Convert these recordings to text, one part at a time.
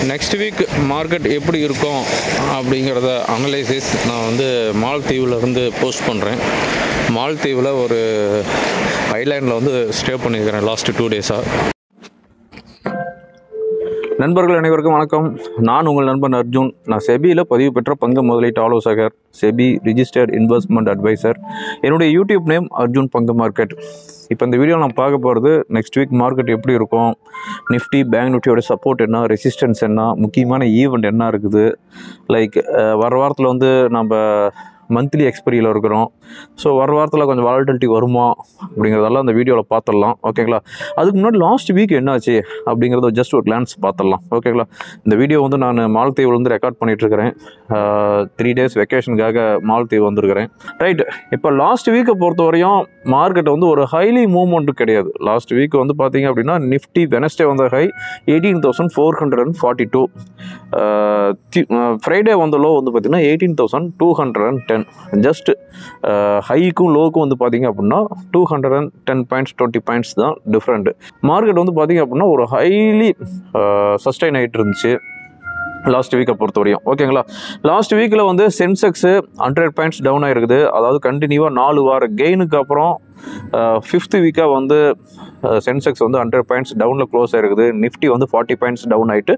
Next week market எப்படி இருக்கும் அப்படிங்கிறத அனலைசிஸ் நான் வந்து மால்தீவுலேருந்து போஸ்ட் பண்ணுறேன். மால்தீவில் ஒரு ஐலாண்டில் வந்து ஸ்டே பண்ணியிருக்கிறேன் லாஸ்ட்டு 2 டேஸாக. நண்பர்கள் அனைவருக்கும் வணக்கம். நான் உங்கள் நண்பன் அர்ஜுன். நான் செபியில் பதிவு பெற்ற பங்கு முதலீட்டு ஆலோசகர், செபி ரிஜிஸ்டர்ட் இன்வெஸ்ட்மெண்ட் அட்வைசர். என்னுடைய யூடியூப் நேம் அர்ஜுன் பங்கு மார்க்கெட். இப்போ இந்த வீடியோ நான் பார்க்க போகிறது நெக்ஸ்ட் வீக் மார்க்கெட் எப்படி இருக்கும், நிஃப்டி பேங்க் நிஃப்டியோட சப்போர்ட் என்ன, ரெசிஸ்டன்ஸ் என்ன, முக்கியமான ஈவெண்ட் என்ன இருக்குது, லைக் வர வாரத்தில் வந்து நம்ம மந்த்லி எக்ஸ்பைரியில் இருக்கிறோம். ஸோ வர வாரத்தில் கொஞ்சம் வாலட்டிலிட்டி வருமா அப்படிங்கிறதெல்லாம் அந்த வீடியோவில் பார்த்துடலாம். ஓகேங்களா? அதுக்கு முன்னாடி லாஸ்ட் வீக் என்னாச்சு அப்படிங்கிறத ஜஸ்ட் ஒரு கிளான்ஸ் பார்த்துடலாம். ஓகேங்களா? இந்த வீடியோ வந்து நான் மால்தீவில் வந்து ரெக்கார்ட் பண்ணிகிட்ருக்கிறேன். 3 டேஸ் வெக்கேஷனுக்காக மால்தீவ் வந்திருக்கிறேன். ரைட். இப்போ லாஸ்ட் வீக்கை பொறுத்த வரையும் மார்க்கெட் வந்து ஒரு ஹைலி மூவ்மெண்ட்டு கிடையாது. லாஸ்ட் வீக் வந்து பார்த்தீங்க அப்படின்னா நிஃப்டி வெனஸ்டே வந்த ஹை 18,442. ஃப்ரைடே வந்த லோ வந்து பார்த்தீங்கன்னா 18,210. ஜஸ்ட் ஹைக்கும் லோவுக்கும் வந்து பார்த்தீங்க அப்படின்னா 210 பாயிண்ட்ஸ் 20 பாயிண்ட்ஸ் தான் டிஃப்ரெண்ட். மார்க்கெட் வந்து பார்த்தீங்க அப்படின்னா ஒரு ஹைலி சஸ்டைன் ஆகிட்டு இருந்துச்சு லாஸ்ட் வீக்கை பொறுத்த வரையும். ஓகேங்களா? லாஸ்ட் வீக்கில் வந்து சென்செக்ஸு 100 பாயிண்ட்ஸ் டவுன் ஆகிருக்குது. அதாவது கண்டினியூவாக 4 வார கெயினுக்கு அப்புறம் 5th வீக்காக வந்து சென்செக்ஸ் வந்து 100 பாயிண்ட்ஸ் டவுனில் க்ளோஸ் ஆகிருக்குது. நிஃப்டி வந்து 40 பாயிண்ட்ஸ் டவுன் ஆகிட்டு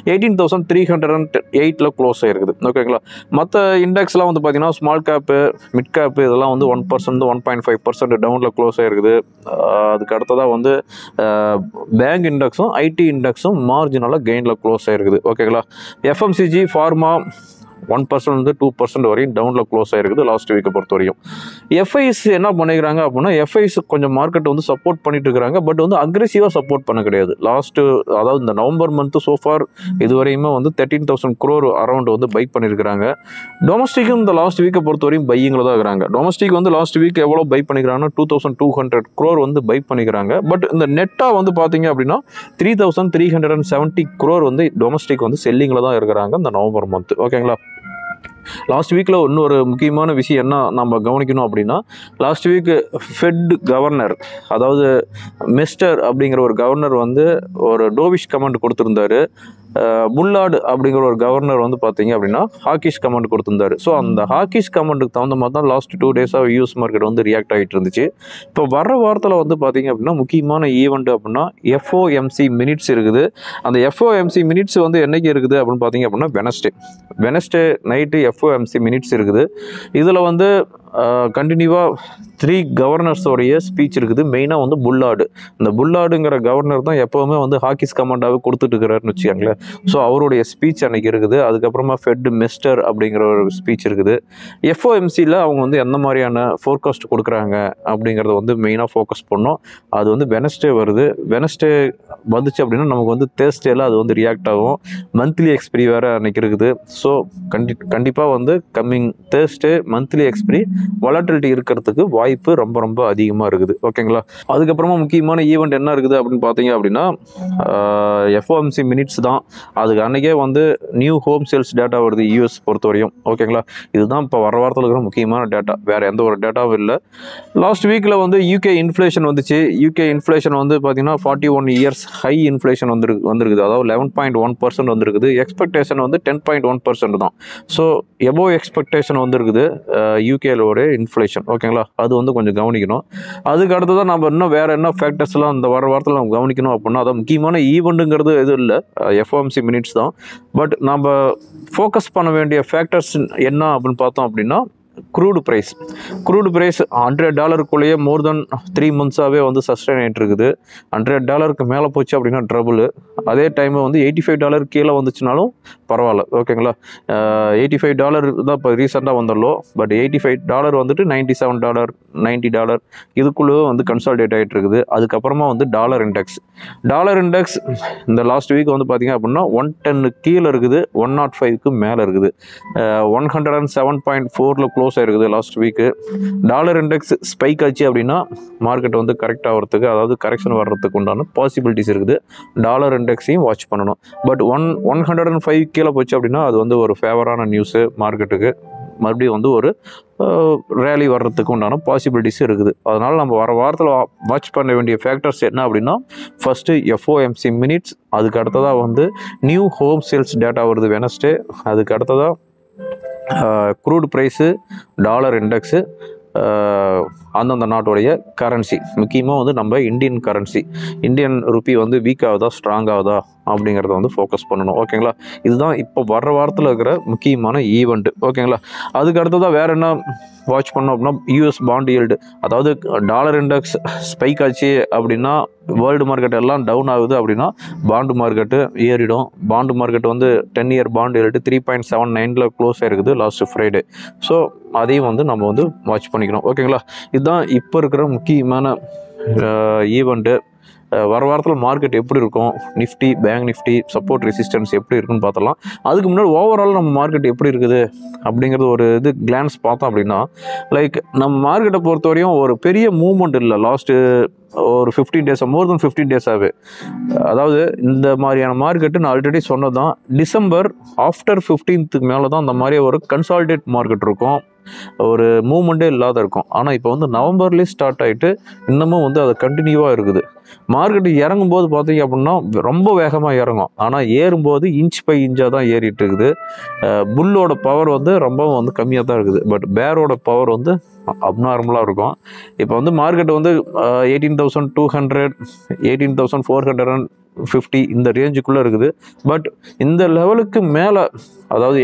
18,308 க்ளோஸ் ஆகிருக்குது. ஓகேங்களா? மற்ற இண்டெக்ஸ்லாம் வந்து பார்த்தீங்கன்னா ஸ்மால் கேப்பு, மிட் கேப்பு இதெல்லாம் வந்து 1% 1.5% டவுனில் க்ளோஸ் ஆகிருக்குது. அதுக்கு அடுத்ததாக வந்து பேங்க் இண்டெக்ஸும் ஐடி இண்டெக்ஸும் மார்ஜினலாக கெயினில் க்ளோஸ் ஆகிருக்குது. ஓகேங்களா? எஃப்எம்சிஜி, ஃபார்மா 1% 2% வரையும் டவுனில் க்ளோஸ் ஆகிருக்குது லாஸ்ட் வீக்கை பொறுத்த வரையும். எஃப்ஐஸ் என்ன பண்ணிக்கிறாங்க அப்படின்னா, எஃப்ஐஸ் கொஞ்சம் மார்க்கெட் வந்து சப்போர்ட் பண்ணிட்டு இருக்கிறாங்க. பட் வந்து அக்ரெசிவாக சப்போர்ட் பண்ண கிடையாது. அதாவது இந்த நவம்பர் மந்த்து சோஃபார் இதுவரையுமே வந்து 13,000 crore அரௌண்ட் வந்து பை பண்ணியிருக்கிறாங்க. டொமஸ்டிக்கும் இந்த லாஸ்ட் வீக்கை பொறுத்த வரையும் பையிங்கில் தான் இருக்கிறாங்க. டொமஸ்டிக் வந்து லாஸ்ட் வீக் எவ்வளோ பை பண்ணிக்கிறாங்கன்னா 2,200 crore வந்து பை பண்ணிக்கிறாங்க. பட் இந்த நெட்டாக வந்து பார்த்தீங்க அப்படின்னா 3,370 crore வந்து டொமஸ்டிக் வந்து செல்லிங்கில் தான் இருக்கிறாங்க இந்த நவம்பர் மந்த். ஓகேங்களா? லாஸ்ட் வீக்கில் இன்னொரு முக்கியமான விஷயம் என்ன நம்ம கவனிக்கணும் அப்படின்னா, லாஸ்ட் வீக் ஃபெட் கவர்னர், அதாவது மிஸ்டர் அப்படிங்கிற ஒரு கவர்னர் வந்து ஒரு டோவிஷ் கமெண்ட் கொடுத்துருந்தாரு. புல்லார்டு அப்படிங்கிற ஒரு கவர்னர் வந்து பார்த்தீங்க அப்படின்னா ஹாக்கிஷ் கமெண்ட் கொடுத்துருந்தாரு. ஸோ அந்த ஹாக்கிஷ் கமெண்ட்டுக்கு தகுந்த மாதிரி தான் லாஸ்ட் 2 டேஸாக யூஎஸ் மார்க்கெட் வந்து ரியாக்ட் ஆகிட்டு இருந்துச்சு. இப்போ வர வாரத்தில் வந்து பார்த்தீங்க அப்படின்னா முக்கியமான ஈவெண்ட் அப்படின்னா எஃப்ஓஎம்சி மினிட்ஸ் இருக்குது. அந்த எஃப்ஓஎம்சி மினிட்ஸ் வந்து என்னைக்கு இருக்குது அப்படின்னு பார்த்தீங்க அப்படின்னா வெனஸ்டே நைட்டு எஃப்ஓஎம்சி மினிட்ஸ் இருக்குது. இதில் வந்து கண்டினியூவாக 3 கவர்னர்ஸோடைய ஸ்பீச் இருக்குது. மெயினாக வந்து புல்லார்டு. இந்த புல்லார்டுங்கிற கவர்னர் தான் எப்போவுமே வந்து ஹாக்கிஸ் கமாண்டாகவே கொடுத்துட்டு இருக்கிறாருன்னு வச்சுக்கோங்களேன். ஸோ அவருடைய ஸ்பீச் அன்றைக்கி இருக்குது. அதுக்கப்புறமா ஃபெட் மிஸ்டர் அப்படிங்கிற ஒரு ஸ்பீச் இருக்குது. எஃப்ஓஎம்சியில் அவங்க வந்து எந்த மாதிரியான ஃபோர்காஸ்ட் கொடுக்குறாங்க அப்படிங்கிறத வந்து மெயினாக ஃபோக்கஸ் பண்ணோம். அது வந்து வெனஸ்டே வருது. வெனஸ்டே வந்துச்சு அப்படின்னா நமக்கு வந்து தேர்ஸ்டேல அது வந்து ரியாக்ட் ஆகும். மந்த்லி எக்ஸ்பிரி வேறு அன்றைக்கி இருக்குது. ஸோ கண்டிப்பாக வந்து coming Thursday monthly expiry volatility இருக்கிறதுக்கு வாய்ப்பு ரொம்ப ரொம்ப அதிகமாக இருக்குது. ஓகேங்களா? அதுக்கப்புறமா முக்கியமான ஈவெண்ட் என்ன இருக்குது அப்படின்னு பார்த்தீங்க அப்படின்னா எஃப்ஓஎம்சி மினிட்ஸ் தான். அதுக்கு அன்றைக்கே வந்து நியூ ஹோம் சேல்ஸ் டேட்டா வருது யூஎஸ் பொறுத்த வரையும். ஓகேங்களா? இதுதான் இப்போ வர வாரத்தில் இருக்கிற முக்கியமான டேட்டா. வேறு எந்த ஒரு டேட்டாவும் இல்லை. லாஸ்ட் வீக்கில் வந்து யூகே இன்ஃப்ளேஷன் வந்துச்சு. யூகே இன்ஃப்ளேஷன் வந்து பார்த்தீங்கன்னா 41 இயர்ஸ் ஹை இன்ஃப்ளேஷன் வந்துருக்குது. அதாவது 11.1% வந்துருக்குது. எக்ஸ்பெக்டேஷன் வந்து 10.1% தான். ஸோ எபோவ் எக்ஸ்பெக்டேஷன் வந்துருக்குது யூகேலோட இன்ஃப்ளேஷன். ஓகேங்களா? அது வந்து கொஞ்சம் கவனிக்கணும். அதுக்கு அடுத்ததான் நம்ம இன்னும் வேறு என்ன ஃபேக்டர்ஸ்லாம் அந்த வர வாரத்தில் நம்ம கவனிக்கணும் அப்படின்னா, அதான் முக்கியமான ஈவெண்ட்டுங்கிறது எதுவும் இல்லை, எஃப்ஓஎம்சி மினிட்ஸ் தான். பட் நம்ம ஃபோக்கஸ் பண்ண வேண்டிய ஃபேக்டர்ஸ் என்ன அப்படின்னு பார்த்தோம் அப்படின்னா, crude price $100 more then 3 months வந்து சஸ்டைன் ஆகிட்டு இருக்குது. $100 மேலே போச்சு அப்படின்னா ட்ரபுள். அதே டைம் வந்து $85 கீழே வந்துச்சுனாலும் பரவாயில்ல. ஓகேங்களா? $85 தான் இப்போ ரீசெண்டாக வந்தாலோ. பட் $85 வந்துட்டு $97 $90 இதுக்குள்ளே வந்து கன்சால்டேட் ஆகிட்டு இருக்குது. அதுக்கப்புறமா வந்து டாலர் இண்டெக்ஸ் இந்த லாஸ்ட் வீக் வந்து பார்த்தீங்க அப்படின்னா 110 கீழே இருக்குது, 105க்கு மேலே இருக்குது. 107.4 க்ளோஸ் ஆகிருக்குது last week. Dollar index spike ஆச்சு அப்படின்னா மார்க்கெட் வந்து கரெக்ட் ஆகிறதுக்கு, அதாவது கரெக்ஷன் வர்றதுக்கு உண்டான பாசிபிலிட்டிஸ் இருக்குது. டாலர் இண்டெக்ஸையும் வாட்ச் பண்ணணும். பட் 105 கீழே போச்சு அப்படின்னா அது வந்து ஒரு ஃபேவரான நியூஸு மார்க்கெட்டுக்கு. மறுபடியும் வந்து ஒரு ரேலி வர்றதுக்கு உண்டான பாசிபிலிட்டிஸ் இருக்குது. அதனால் நம்ம வர வாரத்தில் வாட்ச் பண்ண வேண்டிய ஃபேக்டர்ஸ் என்ன அப்படின்னா, ஃபஸ்ட்டு FOMC மினிட்ஸ், அதுக்கு அடுத்ததாக வந்து நியூ ஹோம் சேல்ஸ் டேட்டா வருது வெனஸ்டே, அதுக்கு அடுத்ததாக க்ரூட் ப்ரைஸு, டாலர் இண்டெக்ஸு, அந்தந்த நாட்டுடைய கரன்சி, முக்கியமாக வந்து நம்ம இந்தியன் கரன்சி, இந்தியன் ருப்பி வந்து வீக் ஆகுதா ஸ்ட்ராங் ஆகுதா அப்படிங்கிறத வந்து ஃபோக்கஸ் பண்ணணும். ஓகேங்களா, இதுதான் இப்போ வர்ற வாரத்தில் இருக்கிற முக்கியமான ஈவெண்ட்டு. ஓகேங்களா, அதுக்கு அடுத்ததாக வேறு என்ன வாட்ச் பண்ணோம் அப்படின்னா, US பாண்ட் ஈல்டு, அதாவது டாலர் இண்டெக்ஸ் ஸ்பைக் ஆச்சு அப்படின்னா வேர்ல்டு மார்க்கெட் எல்லாம் டவுன் ஆகுது அப்படின்னா பாண்டு மார்க்கெட்டு ஏறிடும். பாண்டு மார்க்கெட் வந்து 10 இயர் பாண்டு ஏறிட்டு 3.79 க்ளோஸ் ஆகிருக்குது லாஸ்ட் ஃப்ரைடே. ஸோ அதையும் வந்து நம்ம வந்து வாட்ச் பண்ணிக்கணும். ஓகேங்களா, இதுதான் இப்போ இருக்கிற முக்கியமான ஈவெண்ட்டு. வர வாரத்தில் மார்க்கெட் எப்படி இருக்கும், Nifty, bank Nifty support resistance எப்படி இருக்குன்னு பார்த்தலாம். அதுக்கு முன்னாடி ஓவரால் நம்ம மார்க்கெட் எப்படி இருக்குது அப்படிங்கிறது ஒரு இது கிளான்ஸ் பார்த்தோம் அப்படின்னா, லைக் நம்ம மார்க்கெட்டை பொறுத்தவரையும் ஒரு பெரிய மூவ்மெண்ட் இல்லை லாஸ்ட்டு ஒரு 15 டேஸாக, மோர் தென் 15 டேஸாகவே. அதாவது இந்த மாதிரியான மார்க்கெட்டு நான் ஆல்ரெடி சொன்னது தான், டிசம்பர் ஆஃப்டர் 15th மேலே தான் அந்த மாதிரி ஒரு கன்சாலிடேட் மார்க்கெட் இருக்கும், ஒரு மூவ்மெண்ட்டே இல்லாத இருக்கும். ஆனால் இப்போ வந்து நவம்பர்லேயே ஸ்டார்ட் ஆகிட்டு இன்னமும் வந்து அது கண்டினியூவாக இருக்குது. மார்க்கெட்டு இறங்கும்போது பார்த்தீங்க அப்படின்னா ரொம்ப வேகமாக இறங்கும், ஆனால் ஏறும்போது இன்ச் பை இன்ச்சாக தான் ஏறிட்டு இருக்குது. புல்லோட பவர் வந்து ரொம்பவும் வந்து கம்மியாக தான் இருக்குது, பட் பேரோட பவர் வந்து அப்நார்மலாக இருக்கும். இப்போ வந்து மார்க்கெட் வந்து 18,200 18,450 இந்த ரேஞ்சுக்குள்ளே இருக்குது. பட் இந்த லெவலுக்கு மேலே, அதாவது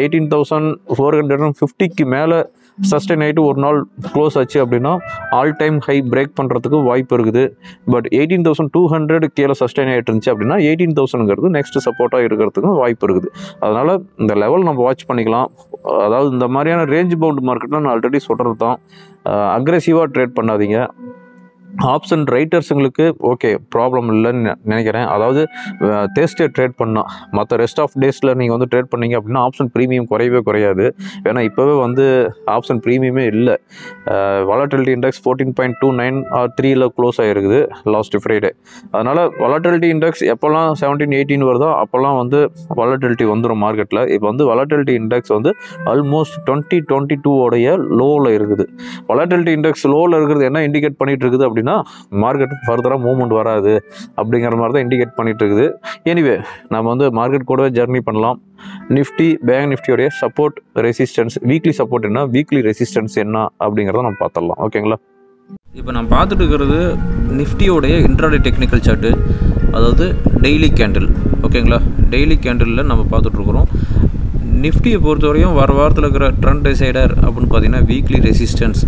18,450க்கு மேலே சஸ்டெயின் ஆகிட்டு ஒரு நாள் க்ளோஸ் ஆச்சு அப்படின்னா ஆல் டைம் ஹை பிரேக் பண்ணுறதுக்கு வாய்ப்பு இருக்குது. பட் 18,200 கீழே சஸ்டெயின் ஆகிட்டு இருந்துச்சு அப்படின்னா 18,000ங்கிறது நெக்ஸ்ட் சப்போர்ட்டாக இருக்கிறதுக்கும் வாய்ப்பு இருக்குது. அதனால் இந்த லெவல் நம்ம வாட்ச் பண்ணிக்கலாம். அதாவது இந்த மாதிரியான ரேஞ்ச் பவுண்ட் மார்க்கெட்டில் நான் ஆல்ரெடி சொல்கிறது தான், அக்ரெசிவாக ட்ரேட் பண்ணாதீங்க. ஆப்ஷன் ரைட்டர்ஸுங்களுக்கு ஓகே ப்ராப்ளம் இல்லைன்னு நினைக்கிறேன். அதாவது தேர்ஸ்டே ட்ரேட் பண்ணால் மற்ற ரெஸ்ட் ஆஃப் டேஸில் நீங்கள் வந்து ட்ரேட் பண்ணிங்க அப்படின்னா ஆப்ஷன் ப்ரீமியம் குறையவே குறையாது. ஏன்னா இப்போவே வந்து ஆப்ஷன் ப்ரீமியமே இல்லை. வாலட்டிலிட்டி இண்டெக்ஸ் 14.29 or 3ல் க்ளோஸ் ஆகிருக்குது லாஸ்ட் ஃப்ரைடே. அதனால் வாலட்டிலிட்டி இண்டெக்ஸ் எப்போல்லாம் 17-18 வருதோ அப்போல்லாம் வந்து வாலட்டிலிட்டி வந்துடும் மார்க்கெட்டில். இப்போ வந்து வாலட்டிலிட்டி இண்டெக்ஸ் வந்து ஆல்மோஸ்ட் 2022 உடைய லோவில் இருக்குது. வாலட்டிலிட்டி இண்டெக்ஸ் லோவில் இருக்கிறது என்ன இண்டிகேட் பண்ணிகிட்டு இருக்குது அப்படின்னா, மார்க்கெட் ஃபர்தராக மூவ்மெண்ட் வராது அப்படிங்கிற மாதிரி தான் இண்டிகேட் பண்ணிட்டு இருக்குது. எனிவே நம்ம வந்து மார்க்கெட் கூடவே ஜர்னி பண்ணலாம். நிஃப்டி, பேங்க் நிஃப்டியோடைய சப்போர்ட் ரெசிஸ்டன்ஸ், வீக்லி சப்போர்ட் என்ன, வீக்லி ரெசிஸ்டன்ஸ் என்ன அப்படிங்கிறத நம்ம பார்த்துடலாம். ஓகேங்களா, இப்போ நான் பார்த்துட்டு இருக்கிறது நிஃப்டியோடைய இன்ட்ராடே டெக்னிக்கல் சார்ட்டு, அதாவது டெய்லி கேண்டில். ஓகேங்களா, டெய்லி கேண்டிலில் நம்ம பார்த்துட்ருக்குறோம். நிஃப்டியை பொறுத்தவரையும் வர வாரத்தில் இருக்கிற ட்ரெண்ட் டிசைடர் அப்படின்னு பார்த்தீங்கன்னா வீக்லி ரெசிஸ்டன்ஸ்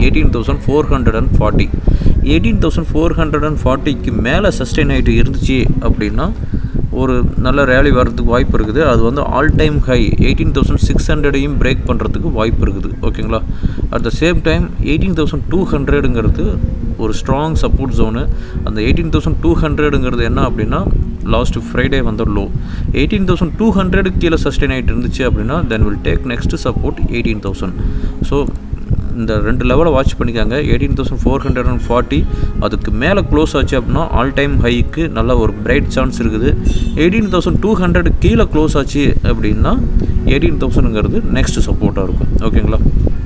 18,440. 18,440க்கு மேலே சஸ்டெயின் ஆகிட்டு இருந்துச்சு அப்படின்னா ஒரு நல்ல ரேலி வர்றதுக்கு வாய்ப்பு இருக்குது. அது வந்து ஆல் டைம் ஹை 18,600ஐயும் பிரேக் பண்ணுறதுக்கு வாய்ப்பு இருக்குது. ஓகேங்களா, அட் த சேம் டைம் 18,200ங்கிறது ஒரு ஸ்ட்ராங் சப்போர்ட் ஜோனு. அந்த 18,200ங்கிறது என்ன அப்படின்னா லாஸ்ட் ஃப்ரைடே வந்த லோ. 18,200 கீழே சஸ்டெயின் ஆகிட்டு இருந்துச்சு அப்படின்னா then will take next support 18,000. So இந்த ரெண்டு லெவலை வாட்ச் பண்ணிக்காங்க. 18,440 அதுக்கு மேலே க்ளோஸ் ஆச்சு அப்படின்னா ஆல் டைம் ஹைக்கு நல்ல ஒரு பிரைட் சான்ஸ் இருக்குது. 18,200 கீழே க்ளோஸ் ஆச்சு அப்படின்னா 18,000ங்கிறது நெக்ஸ்ட் சப்போர்ட்டாக இருக்கும். ஓகேங்களா,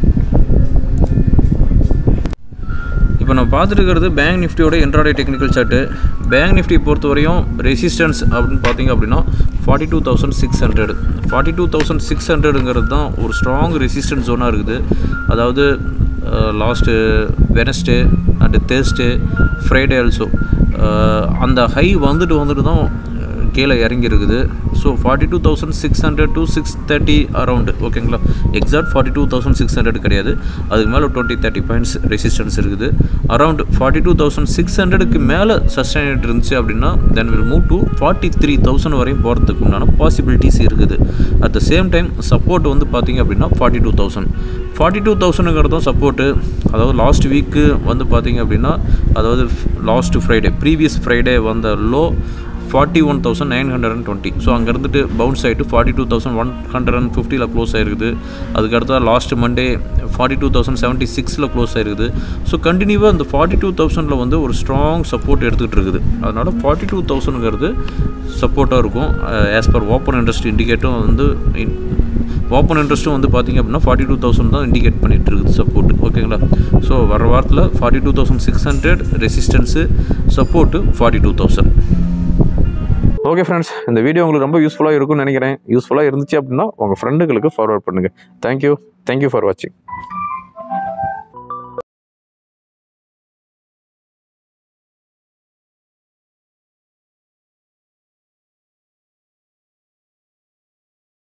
இப்போ நம்ம பார்த்துட்டு இருக்கிறது பேங்க் நிஃப்டியோட intraday technical chart. Bank Nifty பொறுத்தவரையும் ரெசிஸ்டன்ஸ் அப்படின்னு பார்த்தீங்க அப்படின்னா 42,600. 42,600ங்கிறது தான் ஒரு ஸ்ட்ராங் ரெசிஸ்டன்ஸ் ஜோனாக இருக்குது. அதாவது last Wednesday and Thursday, Friday also அந்த ஹை வந்துட்டு தான் கீழே இறங்கியிருக்குது. So 42,600 to 630 around. ஓகேங்களா, எக்ஸாக்ட் 42,600 கிடையாது, அதுக்கு மேலே 20-30 பாயிண்ட்ஸ் ரெசிஸ்டன்ஸ் இருக்குது. அரவுண்ட் 42,600க்கு மேலே சஸ்டைன் இருந்துச்சு அப்படின்னா தென் வில் மூவ் டு 43,000 வரையும் போகிறதுக்கு உண்டான பாசிபிலிட்டிஸ் இருக்குது. At the same time support வந்து பார்த்திங்க அப்படின்னா 42,000ங்கிறதும் சப்போர்ட்டு. அதாவது லாஸ்ட் வீக்கு வந்து பார்த்திங்க அப்படின்னா, அதாவது லாஸ்ட் ஃப்ரைடே ப்ரீவியஸ் ஃப்ரைடே வந்த லோ 41,920. ஸோ அங்கே இருந்துட்டு பவுன்ஸ் ஆகிட்டு 42,150ல் க்ளோஸ் ஆகிருக்குது. அதுக்கடுத்தா லாஸ்ட் மண்டே 42,076ல் க்ளோஸ் ஆகிருக்குது. ஸோ கண்டினியூவாக இந்த 42,000ல் வந்து ஒரு ஸ்ட்ராங் சப்போர்ட் எடுத்துக்கிட்டு இருக்குது. அதனால் 42,000ங்கிறது சப்போர்ட்டாக இருக்கும். ஆஸ் பர் ஓப்பன் இன்ட்ரெஸ்ட் இண்டிகேட்டும் வந்து ஓப்பன் இன்ட்ரெஸ்ட்டும் வந்து பார்த்திங்க அப்படின்னா 42,000 தான் இண்டிகேட் பண்ணிகிட்டு இருக்குது சப்போர்ட். ஓகேங்களா? ஸோ வர வாரத்தில் 42,600 ரெசிஸ்டன்ஸு, சப்போர்ட்டு 42,000. ஓகே ஃப்ரெண்ட்ஸ், இந்த வீடியோ உங்களுக்கு ரொம்ப யூஸ்ஃபுல்லாக இருக்கும்னு நினைக்கிறேன். யூஸ்ஃபுல்லாக இருந்துச்சு அப்படின்னா உங்கள் ஃப்ரெண்டுகளுக்கு ஃபார்வர்ட் பண்ணுங்கள். தேங்க்யூ ஃபார் வாட்சிங்.